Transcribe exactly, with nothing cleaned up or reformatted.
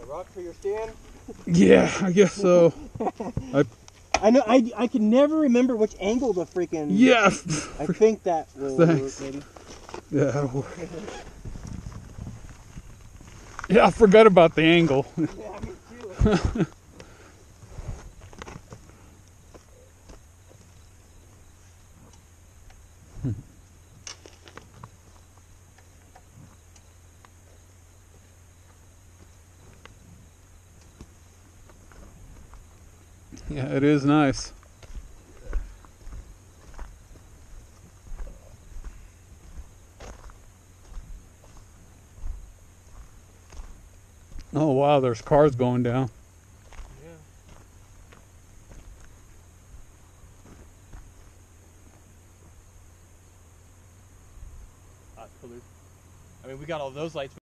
rock for your stand? Yeah, I guess so. I, I know. I, I can never remember which angle the freaking. yeah. I think that will Thanks. work, maybe. Yeah, that'll work. Yeah, I forgot about the angle. Yeah, me too. Yeah, it is nice. Oh wow, there's cars going down. Yeah. That's cool. I mean, we got all those lights.